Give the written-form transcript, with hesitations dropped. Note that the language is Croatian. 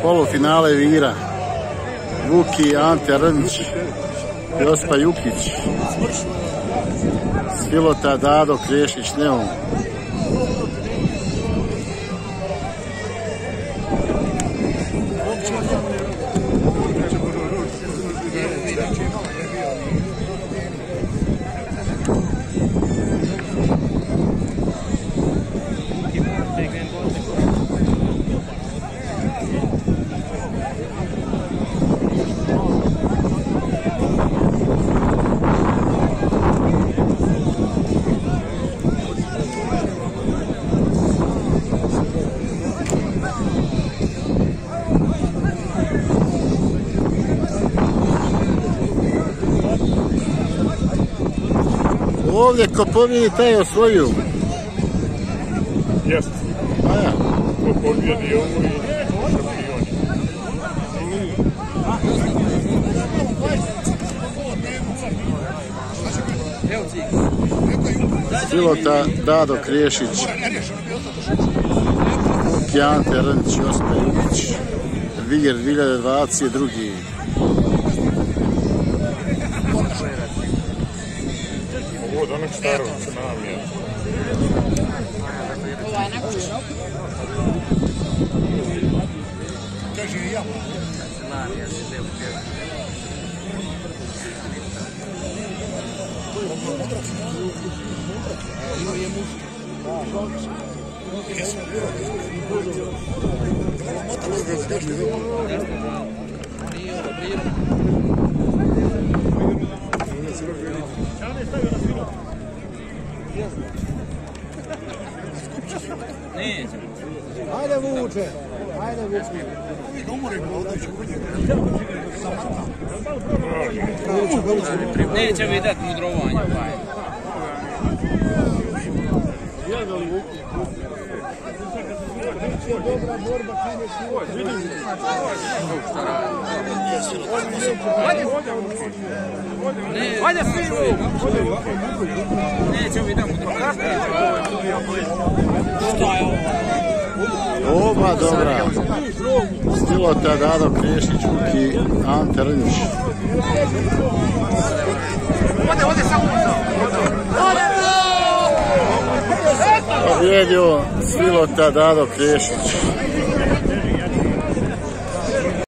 Polufinale Vira. Vuki, Ante Rnić, Jospa Jukić, Svilota, Dado Krešić, Neum. Ovdje ko pobjedi taj je osvojio. Jeste. A ja. Ko pobjedi ovo i šampioni. Svilota, Dado Krešić, Vuki, Ante Rnić, Jospa Jukić, Viljer 2022. Od onog starog tsunamija. Kaže i ja. Ajde vuče, ajde vuče. Neće vidjeti mudrovanja. Dobra borba, kad je svoj. Ajde svi! Neće vidjeti mudrovanja. Šta je ovo? Oba dobra. Svilota, Dado Krešić, Vuki, Ante Rnić. Ode samo Pobjedio Svilota, Dado Krešić.